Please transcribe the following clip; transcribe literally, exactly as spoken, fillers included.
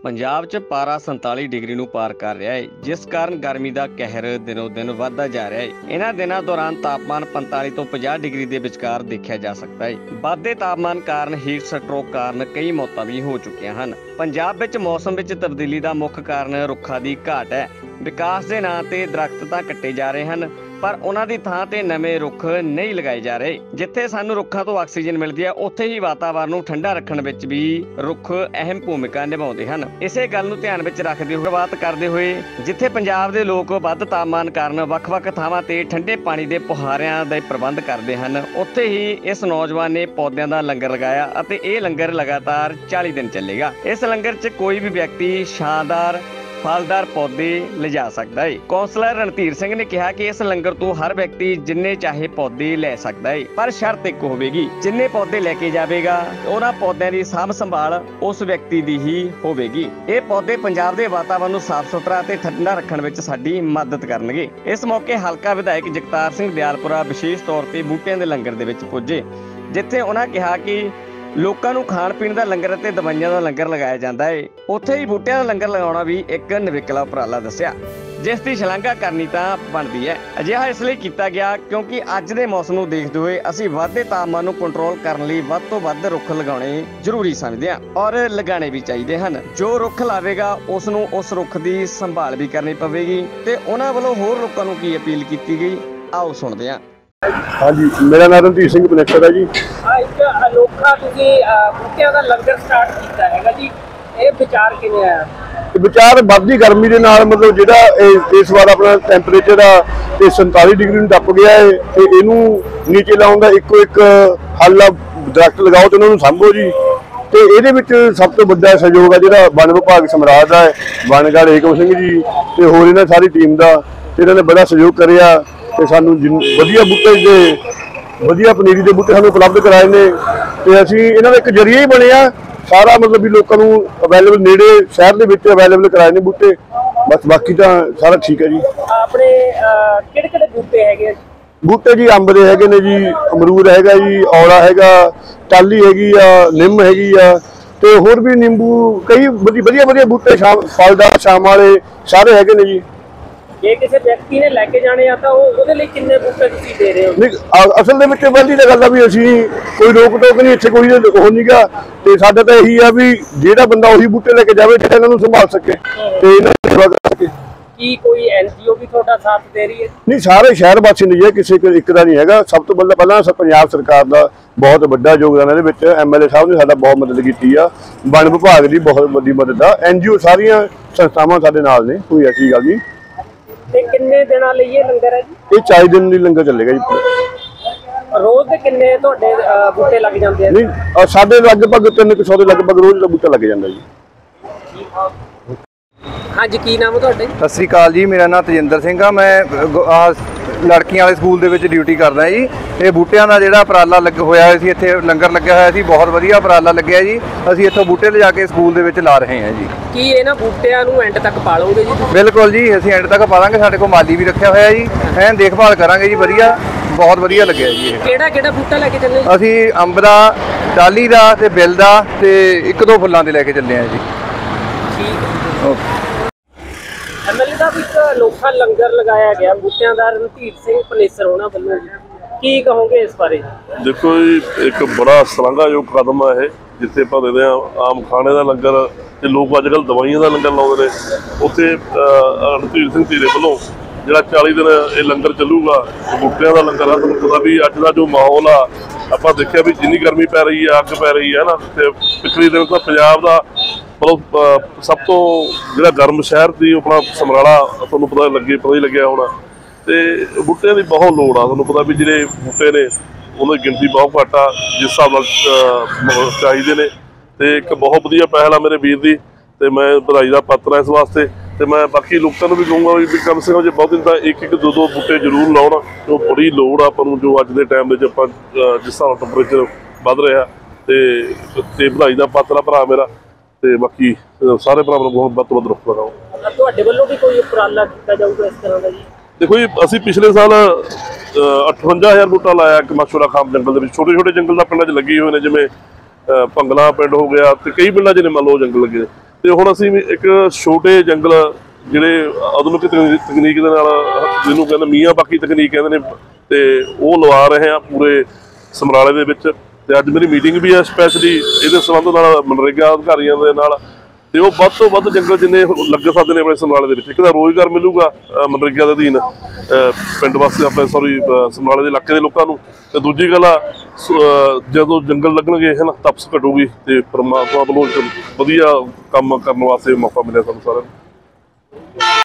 ਪੰਜਾਬ 'ਚ ਪਾਰਾ ਸੰਤਾਲੀ ਡਿਗਰੀ ਨੂੰ ਪਾਰ ਕਰ ਰਿਹਾ ਹੈ, ਜਿਸ ਕਾਰਨ ਗਰਮੀ ਦਾ ਕਹਿਰ ਦਿਨੋਂ ਦਿਨ ਵੱਧਦਾ ਜਾ ਰਿਹਾ ਹੈ। ਇਹਨਾਂ ਦਿਨਾਂ ਦੌਰਾਨ ਤਾਪਮਾਨ ਪੰਤਾਲੀ ਤੋਂ ਪੰਜਾਹ ਡਿਗਰੀ ਦੇ ਵਿਚਕਾਰ ਦੇਖਿਆ ਜਾ ਸਕਦਾ ਹੈ। ਵੱਧਦੇ ਤਾਪਮਾਨ ਕਾਰਨ ਹੀਟ ਸਟ੍ਰੋਕ ਕਾਰਨ ਕਈ ਮੌਤਾਂ ਵੀ ਹੋ ਚੁੱਕੀਆਂ ਹਨ। ਪੰਜਾਬ ਵਿੱਚ ਮੌਸਮ ਵਿੱਚ ਤਬਦੀਲੀ ਦਾ ਮੁੱਖ ਕਾਰਨ ਰੁੱਖਾਂ ਦੀ ਘਾਟ ਹੈ। ਵਿਕਾਸ ਦੇ ਨਾਂ ਤੇ ਦਰਖਤ ਤਾਂ ਕੱਟੇ ਜਾ ਰਹੇ ਹਨ, ਪਰ ਉਹਨਾਂ ਦੀ ਥਾਂ ਤੇ ਨਵੇਂ ਰੁੱਖ ਨਹੀਂ ਲਗਾਏ ਜਾ ਰਹੇ। ਜਿੱਥੇ ਸਾਨੂੰ ਰੁੱਖਾਂ ਤੋਂ ਆਕਸੀਜਨ ਮਿਲਦੀ ਹੈ, ਉੱਥੇ ਹੀ ਵਾਤਾਵਰਨ ਨੂੰ ਠੰਡਾ ਰੱਖਣ ਵਿੱਚ ਵੀ ਰੁੱਖ ਅਹਿਮ ਭੂਮਿਕਾ ਨਿਭਾਉਂਦੇ ਹਨ। ਇਸੇ ਗੱਲ ਨੂੰ ਧਿਆਨ ਵਿੱਚ ਰੱਖਦੇ ਹੋਏ ਬਾਤ ਕਰਦੇ ਹੋਏ ਜਿੱਥੇ ਪੰਜਾਬ ਦੇ ਲੋਕ ਵੱਧ ਤਾਪਮਾਨ ਕਾਰਨ ਵੱਖ-ਵੱਖ ਥਾਵਾਂ ਤੇ ਠੰਡੇ ਪਾਣੀ ਦੇ ਫੁਹਾਰਿਆਂ ਦੇ ਪ੍ਰਬੰਧ ਕਰਦੇ ਹਨ, ਉੱਥੇ ਹੀ ਇਸ ਨੌਜਵਾਨ ਨੇ ਪੌਦਿਆਂ ਦਾ ਲੰਗਰ ਲਗਾਇਆ ਅਤੇ ਇਹ ਲੰਗਰ ਲਗਾਤਾਰ ਚਾਲੀ ਦਿਨ ਚੱਲੇਗਾ। ਇਸ ਲੰਗਰ 'ਚ ਕੋਈ ਵੀ ਵਿਅਕਤੀ ਸ਼ਾਨਦਾਰ ਫਲਦਾਰ ਪੌਦੇ ਲਿਜਾ ਸਕਦਾ ਹੈ। ਕੌਂਸਲਰ ਰਣਧੀਰ ਸਿੰਘ ਨੇ ਕਿਹਾ ਕਿ ਇਸ ਲੰਗਰ ਤੋਂ ਹਰ ਵਿਅਕਤੀ ਜਿੰਨੇ ਚਾਹੇ ਪੌਦੇ ਲੈ ਸਕਦਾ ਹੈ, ਪਰ ਸ਼ਰਤ ਇੱਕ ਹੋਵੇਗੀ, ਜਿੰਨੇ ਪੌਦੇ ਲੈ ਕੇ ਜਾਵੇਗਾ ਉਹਨਾਂ ਪੌਦਿਆਂ ਦੀ ਸਾਂਭ ਸੰਭਾਲ ਉਸ ਵਿਅਕਤੀ ਦੀ ਹੀ ਹੋਵੇਗੀ। ਇਹ ਪੌਦੇ ਪੰਜਾਬ ਦੇ ਵਾਤਾਵਰਨ ਨੂੰ ਸਾਫ਼ ਸੁਥਰਾ ਅਤੇ ਠੰਡਾ ਰੱਖਣ ਵਿੱਚ ਸਾਡੀ ਮਦਦ ਕਰਨਗੇ। ਇਸ ਮੌਕੇ ਹਲਕਾ ਵਿਧਾਇਕ ਜਗਤਾਰ ਸਿੰਘ ਦਿਆਲਪੁਰਾ ਵਿਸ਼ੇਸ਼ ਤੌਰ ਤੇ ਬੂਟਿਆਂ ਦੇ ਲੰਗਰ ਦੇ ਵਿੱਚ ਪੁੱਜੇ, ਜਿੱਥੇ ਉਹਨਾਂ ਕਿਹਾ ਕਿ ਲੋਕਾਂ ਨੂੰ ਖਾਣ ਪੀਣ ਦਾ ਲੰਗਰ ਅਤੇ ਦਵਾਈਆਂ ਦਾ ਲੰਗਰ ਲਗਾਇਆ ਜਾਂਦਾ ਹੈ, ਉੱਥੇ ਹੀ ਬੂਟਿਆਂ ਦਾ ਲੰਗਰ ਲਗਾਉਣਾ ਵੀ ਇੱਕ ਨਿਵੇਕਲਾ ਉਪਰਾਲਾ ਦੱਸਿਆ, ਜਿਸ ਦੀ ਸ਼ਲਾਘਾ ਕਰਨੀ ਤਾਂ ਬਣਦੀ ਹੈ। ਅਜਿਹਾ ਇਸ ਲਈ ਕੀਤਾ ਗਿਆ ਕਿਉਂਕਿ ਅੱਜ ਦੇ ਮੌਸਮ ਨੂੰ ਦੇਖਦੇ ਹੋਏ ਅਸੀਂ ਵੱਧਦੇ ਤਾਪਮਾਨ ਨੂੰ ਕੰਟਰੋਲ ਕਰਨ ਲਈ ਵੱਧ ਤੋਂ ਵੱਧ ਰੁੱਖ ਲਗਾਉਣੇ ਜ਼ਰੂਰੀ ਸਮਝਦੇ ਹਾਂ ਔਰ ਲਗਾਉਣੇ ਵੀ ਚਾਹੀਦੇ ਹਨ। ਜੋ ਰੁੱਖ ਲਾਵੇਗਾ ਉਸ ਨੂੰ ਉਸ ਰੁੱਖ ਦੀ ਸੰਭਾਲ ਵੀ ਕਰਨੀ ਪਵੇਗੀ ਤੇ ਉਹਨਾਂ ਵੱਲੋਂ ਹੋਰ ਲੋਕਾਂ ਨੂੰ ਕੀ ਅਪੀਲ ਕੀਤੀ ਗਈ, ਆਓ ਸੁਣਦੇ ਹਾਂ। हाँ जी, मेरा नाम रणधीर सिंह पनेसर है जी। एक अनोखा तुसीं बूटियां दा लंगर स्टार्ट कीता हैगा जी, ਇਹ ਵਿਚਾਰ ਕਿਵੇਂ ਆਇਆ? ਵਿਚਾਰ ਵੱਧਦੀ ਗਰਮੀ ਦੇ ਨਾਲ ਮਤਲਬ ਜਿਹੜਾ ਇਸ ਵਾਰ ਆਪਣਾ ਟੈਂਪਰੇਚਰ ਆ ਤੇ ਸੰਤਾਲੀ ਡਿਗਰੀ ਨੂੰ ਟੱਪ ਗਿਆ ਹੈ ਤੇ ਇਹਨੂੰ ਨੀਚੇ ਲਾਉਣ ਦਾ ਇੱਕੋ ਇੱਕ ਹੱਲ ਆ, ਦਰਖਤ ਲਗਾਓ ਤੇ ਉਹਨਾਂ ਨੂੰ ਸਾਂਭੋ ਜੀ। ਤੇ ਇਹਦੇ ਵਿੱਚ ਸਭ ਤੋਂ ਵੱਡਾ ਸਹਿਯੋਗ ਆ ਜਿਹੜਾ ਵਣ ਵਿਭਾਗ ਸਮਰਾਟ ਦਾ ਹੈ, ਵਣਗੜ ਏਕਮ ਸਿੰਘ ਜੀ ਤੇ ਹੋਰ ਇਹਨਾਂ ਸਾਰੀ ਟੀਮ ਦਾ, ਇਹਨਾਂ ਨੇ ਬੜਾ ਸਹਿਯੋਗ ਕਰਿਆ ਤੇ ਸਾਨੂੰ ਵਧੀਆ ਬੂਟੇ ਦੇ ਵਧੀਆ ਪਨੀਰੀ ਦੇ ਬੂਟੇ ਸਾਨੂੰ ਉਪਲਬਧ ਕਰਾਏ ਨੇ ਤੇ ਅਸੀਂ ਇਹਨਾਂ ਦਾ ਇੱਕ ਜਰੀਆ ਹੀ ਬਣਿਆ ਸਾਰਾ, ਮਤਲਬ ਵੀ ਲੋਕਾਂ ਨੂੰ ਅਵੇਲੇਬਲ ਨੇੜੇ ਸ਼ਹਿਰ ਦੇ ਵਿੱਚ ਅਵੇਲੇਬਲ ਕਰਾਏ ਨੇ ਬੂਟੇ। ਬਸ ਬਾਕੀ ਤਾਂ ਸਾਰਾ ਠੀਕ ਹੈ ਜੀ। ਆਪਣੇ ਕਿਹੜੇ ਕਿਹੜੇ ਬੂਟੇ ਹੈਗੇ? ਬੂਟੇ ਜੀ ਅੰਬ ਦੇ ਹੈਗੇ ਨੇ ਜੀ, ਅਮਰੂਦ ਹੈਗਾ ਜੀ, ਔਲਾ ਹੈਗਾ, ਟਾਹਲੀ ਹੈਗੀ ਆ, ਨਿੰਮ ਹੈਗੀ ਆ ਤੇ ਹੋਰ ਵੀ ਨਿੰਬੂ, ਕਈ ਵਧੀਆ ਵਧੀਆ ਬੂਟੇ ਫਲਦਾਰ ਸ਼ਾਮ ਵਾਲੇ ਸਾਰੇ ਹੈਗੇ ਨੇ ਜੀ। ਜੇ ਕਿਸੇ ਵਿਅਕਤੀ ਨੇ ਲੈ ਕੇ ਜਾਣੇ ਆ ਤਾਂ ਉਹ ਉਹਦੇ ਲਈ ਕਿੰਨੇ ਬੂਟੇ ਤੁਸੀਂ ਦੇ ਰਹੇ ਹੋ? ਨਹੀਂ, ਅਸਲ ਦੇ ਵਿੱਚ ਪਹਿਲੀ ਤਾਂ ਗੱਲ ਆ ਵੀ ਅਸੀਂ ਕੋਈ ਰੋਕ ਟੋਕ ਨਹੀਂ, ਇੱਥੇ ਕੋਈ ਉਹ ਨਹੀਂਗਾ ਤੇ ਸਾਡਾ ਤਾਂ ਇਹੀ ਆ ਵੀ ਜਿਹੜਾ ਬੰਦਾ ਉਹੀ ਬੂਟੇ ਲੈ ਕੇ ਜਾਵੇ ਜਿਹੜਾ ਇਹਨਾਂ ਨੂੰ ਸੰਭਾਲ ਸਕੇ ਤੇ ਇਹਨਾਂ ਦੀ ਸੇਵਾ ਕਰ ਸਕੇ। ਕੀ ਕੋਈ ਐਨਜੀਓ ਵੀ ਤੁਹਾਡਾ ਸਾਥ ਦੇ ਰਹੀ ਹੈ? ਨਹੀਂ, ਸਾਰੇ ਸ਼ਹਿਰ ਵਾਸੀ ਨਹੀਂ ਹੈ, ਕਿਸੇ ਇੱਕ ਦਾ ਨਹੀਂ ਹੈਗਾ। ਸਭ ਤੋਂ ਪਹਿਲਾਂ ਪਹਿਲਾਂ ਪੰਜਾਬ ਸਰਕਾਰ ਦਾ ਬਹੁਤ ਵੱਡਾ ਯੋਗਦਾਨ ਇਹਦੇ ਵਿੱਚ, ਐਮਐਲਏ ਸਾਹਿਬ ਨੇ ਸਾਡਾ ਬਹੁਤ ਮਦਦ ਕੀਤੀ ਆ, ਵਣ ਵਿਭਾਗ ਦੀ ਬਹੁਤ ਵੱਡੀ ਮਦਦ ਆ, ਐਨਜੀਓ ਸਾਰੀਆਂ ਸੰਸਥਾਵਾਂ ਸਾਡੇ ਨਾਲ ਨੇ, ਕੋਈ ਐਸੀ ਗੱਲ ਨਹੀਂ। ਤੇ ਕਿੰਨੇ ਦਿਨਾਂ ਲਈ ਇਹ ਲੰਗਰ ਹੈ ਜੀ? ਇਹ ਚਾਲੀ ਦਿਨ ਲਈ ਲੰਗਰ ਚੱਲੇਗਾ ਜੀ। ਰੋਜ਼ ਦੇ ਕਿੰਨੇ ਤੁਹਾਡੇ ਬੂਟੇ ਲੱਗ ਜਾਂਦੇ ਆ? ਨਹੀਂ, ਸਾਡੇ ਲਗਭਗ ਤਿੰਨ ਕੁ ਸੌ ਦੇ ਲਗਭਗ ਰੋਜ਼ ਦਾ ਬੂਟਾ ਲੱਗ ਜਾਂਦਾ ਜੀ। ਹਾਂਜੀ, ਕੀ ਨਾਮ ਹੈ ਤੁਹਾਡਾ? ਸਤਿ ਸ੍ਰੀ ਅਕਾਲ ਜੀ, ਮੇਰਾ ਨਾਮ ਤਜਿੰਦਰ ਸਿੰਘ ਆ, ਮੈਂ ਲੜਕੀਆਂ ਵਾਲੇ ਸਕੂਲ ਦੇ ਵਿੱਚ ਡਿਊਟੀ ਕਰਦਾ ਜੀ। ਇਹ ਬੂਟਿਆਂ ਦਾ ਜਿਹੜਾ ਉਪਰਾਲਾ ਲੱਗ ਹੋਇਆ ਸੀ, ਇੱਥੇ ਲੰਗਰ ਲੱਗਿਆ ਹੋਇਆ ਸੀ, ਬਹੁਤ ਵਧੀਆ ਉਪਰਾਲਾ ਲੱਗਿਆ ਜੀ। ਅਸੀਂ ਇੱਥੋਂ ਬੂਟੇ ਲਿਜਾ ਕੇ ਸਕੂਲ ਦੇ ਵਿੱਚ ਲਾ ਰਹੇ ਹਾਂ ਜੀ। ਕੀ ਇਹਨਾਂ ਬੂਟਿਆਂ ਨੂੰ ਐਂਡ ਤੱਕ ਪਾਲੋਗੇ ਜੀ? ਬਿਲਕੁਲ ਜੀ, ਅਸੀਂ ਐਂਡ ਤੱਕ ਪਾਲਾਂਗੇ, ਸਾਡੇ ਕੋਲ ਮਾਲੀ ਵੀ ਰੱਖਿਆ ਹੋਇਆ ਜੀ, ਐਨ ਦੇਖਭਾਲ ਕਰਾਂਗੇ ਜੀ, ਵਧੀਆ ਬਹੁਤ ਵਧੀਆ ਲੱਗਿਆ ਜੀ। ਇਹ ਕਿਹੜਾ ਕਿਹੜਾ ਬੂਟਾ ਲੈ ਕੇ ਚੱਲੇ? ਅਸੀਂ ਅੰਬ ਦਾ, ਟਾਹਲੀ ਦਾ ਤੇ ਬਿੱਲ ਦਾ ਤੇ ਇੱਕ ਦੋ ਫੁੱਲਾਂ ਦੇ ਲੈ ਕੇ ਚੱਲੇ ਹਾਂ ਜੀ। ਠੀਕ ਹੈ, ਓਕੇ। ਐਮਐਲਏ ਸਾਹਿਬ, ਇੱਕ ਅਨੋਖਾ ਲੰਗਰ ਲਗਾਇਆ ਗਿਆ ਬੂਟਿਆਂ ਦਾ ਰਣਧੀਰ ਸਿੰਘ ਪਨੇਸਰ ਉਹਨਾਂ ਵੱਲੋਂ, ਕੀ ਕਹੋਗੇ ਇਸ ਬਾਰੇ? ਦੇਖੋ ਜੀ, ਇੱਕ ਬੜਾ ਸ਼ਲਾਘਾਯੋਗ ਕਦਮ ਆ ਇਹ, ਜਿੱਥੇ ਆਪਾਂ ਦੇਖਦੇ ਹਾਂ ਆਮ ਖਾਣੇ ਦਾ ਲੰਗਰ ਤੇ ਲੋਕ ਅੱਜ ਕੱਲ੍ਹ ਦਵਾਈਆਂ ਦਾ ਲੰਗਰ ਲਾਉਂਦੇ ਨੇ, ਉੱਥੇ ਰਣਧੀਰ ਸਿੰਘ ਧੀਰੇ ਵੱਲੋਂ ਜਿਹੜਾ ਚਾਲੀ ਦਿਨ ਇਹ ਲੰਗਰ ਚੱਲੂਗਾ, ਬੂਟਿਆਂ ਦਾ ਲੰਗਰ ਆ। ਤੁਹਾਨੂੰ ਪਤਾ ਵੀ ਅੱਜ ਦਾ ਜੋ ਮਾਹੌਲ ਆ, ਆਪਾਂ ਦੇਖਿਆ ਵੀ ਜਿੰਨੀ ਗਰਮੀ ਪੈ ਰਹੀ ਆ, ਅੱਗ ਪੈ ਰਹੀ ਹੈ ਨਾ, ਤੇ ਪਿਛਲੇ ਦਿਨ ਤਾਂ ਪੰਜਾਬ ਦਾ ਮਤਲਬ ਸਭ ਤੋਂ ਜਿਹੜਾ ਗਰਮ ਸ਼ਹਿਰ ਦੀ ਆਪਣਾ ਸਮਰਾਲਾ, ਤੁਹਾਨੂੰ ਪਤਾ ਲੱਗੇ ਪਤਾ ਹੀ ਲੱਗਿਆ ਹੋਣਾ, ਤੇ ਬੂਟਿਆਂ ਦੀ ਬਹੁਤ ਲੋੜ ਆ। ਤੁਹਾਨੂੰ ਪਤਾ ਵੀ ਜਿਹੜੇ ਬੂਟੇ ਨੇ ਉਹਨਾਂ ਦੀ ਗਿਣਤੀ ਬਹੁਤ ਘੱਟ ਆ, ਜਿਸ ਹਿਸਾਬ ਨਾਲ ਚਾਹੀਦੇ ਨੇ, ਤੇ ਇੱਕ ਬਹੁਤ ਵਧੀਆ ਪਹਿਲ ਆ ਮੇਰੇ ਵੀਰ ਦੀ, ਤੇ ਮੈਂ ਵਧਾਈ ਦਾ ਪਾਤਰ ਹਾਂ ਇਸ ਵਾਸਤੇ। ਤੇ ਮੈਂ ਬਾਕੀ ਲੋਕਾਂ ਨੂੰ ਵੀ ਕਹੂੰਗਾ ਵੀ ਕਮ ਸੇ ਕਮ ਜੇ ਬਹੁਤ ਦਿਨ ਤਾਂ ਇੱਕ ਇੱਕ ਦੋ ਦੋ ਬੂਟੇ ਜ਼ਰੂਰ ਲਾਉਣ, ਜੋ ਬੜੀ ਲੋੜ ਆ ਆਪਾਂ ਨੂੰ, ਜੋ ਅੱਜ ਦੇ ਟਾਈਮ ਵਿੱਚ ਆਪਾਂ ਜਿਸ ਹਿਸਾਬ ਨਾਲ ਟੈਂਪਰੇਚਰ ਵੱਧ ਰਿਹਾ, ਤੇ ਤੇ ਵਧਾਈ ਦਾ ਪਾਤਰ ਆ ਭਰਾ ਮੇਰਾ। ਤੇ ਬਾਕੀ ਸਾਰੇ ਭਰਾਵਾਂ ਨੂੰ ਬਹੁਤ ਵੱਧ ਤੋਂ ਵੱਧ ਰੁੱਖ ਲਗਾਓ। ਤੁਹਾਡੇ ਵੱਲੋਂ ਵੀ ਕੋਈ ਉਪਰਾਲਾ ਕੀਤਾ ਜਾਊਗਾ ਇਸ ਤਰ੍ਹਾਂ ਦਾ ਜੀ? ਦੇਖੋ ਜੀ, ਅਸੀਂ ਪਿਛਲੇ ਸਾਲ ਅਠਵੰਜਾ ਹਜ਼ਾਰ ਬੂਟਾ ਲਾਇਆ ਇੱਕ ਮਸ਼ਹੂਰਾ ਖਾਮ ਜੰਗਲ ਦੇ ਵਿੱਚ। ਛੋਟੇ ਛੋਟੇ ਜੰਗਲ ਦਾ ਪਿੰਡਾਂ 'ਚ ਲੱਗੇ ਹੋਏ ਨੇ, ਜਿਵੇਂ ਭੰਗਲਾ ਪਿੰਡ ਹੋ ਗਿਆ ਤੇ ਕਈ ਪਿੰਡਾਂ 'ਚ ਨੇ ਮੰਨ ਲਓ ਜੰਗਲ ਲੱਗੇ। ਤੇ ਹੁਣ ਅਸੀਂ ਵੀ ਇੱਕ ਛੋਟੇ ਜੰਗਲ ਜਿਹੜੇ ਆਧੁਨਿਕ ਤਕਨੀ- ਤਕਨੀਕ ਦੇ ਨਾਲ, ਜਿਹਨੂੰ ਕਹਿੰਦੇ ਮੀਆਂ ਬਾਕੀ ਤਕਨੀਕ ਕਹਿੰਦੇ ਨੇ, ਤੇ ਉਹ ਲਵਾ ਰਹੇ ਆ ਪੂਰੇ ਸਮਰਾਲੇ ਦੇ ਵਿੱਚ। ਤੇ ਅੱਜ ਮੇਰੀ ਮੀਟਿੰਗ ਵੀ ਹੈ ਸਪੈਸ਼ਲੀ ਇਹਦੇ ਸੰਬੰਧ ਨਾਲ ਮਨਰੇਗਾ ਅਧਿਕਾਰੀਆਂ ਦੇ ਨਾਲ, ਤੇ ਉਹ ਵੱਧ ਤੋਂ ਵੱਧ ਜੰਗਲ ਜਿੰਨੇ ਲੱਗ ਸਕਦੇ ਨੇ ਆਪਣੇ ਸਮਰਾਲੇ ਦੇ ਵਿੱਚ। ਇੱਕ ਤਾਂ ਰੋਜ਼ਗਾਰ ਮਿਲੂਗਾ ਮਨਰੇਗਾ ਦੇ ਅਧੀਨ ਪਿੰਡ ਵਾਸਤੇ, ਆਪਣੇ ਸੌਰੀ ਸਮਰਾਲੇ ਦੇ ਇਲਾਕੇ ਦੇ ਲੋਕਾਂ ਨੂੰ, ਤੇ ਦੂਜੀ ਗੱਲ ਆ ਜਦੋਂ ਜੰਗਲ ਲੱਗਣਗੇ ਹੈ ਨਾ, ਤਪਸ ਘਟੂਗੀ ਤੇ ਪਰਮਾਤਮਾ ਵੱਲੋਂ ਇੱਕ ਵਧੀਆ ਕੰਮ ਕਰਨ ਵਾਸਤੇ ਮੌਕਾ ਮਿਲਿਆ ਸਾਨੂੰ ਸਾਰਿਆਂ ਨੂੰ।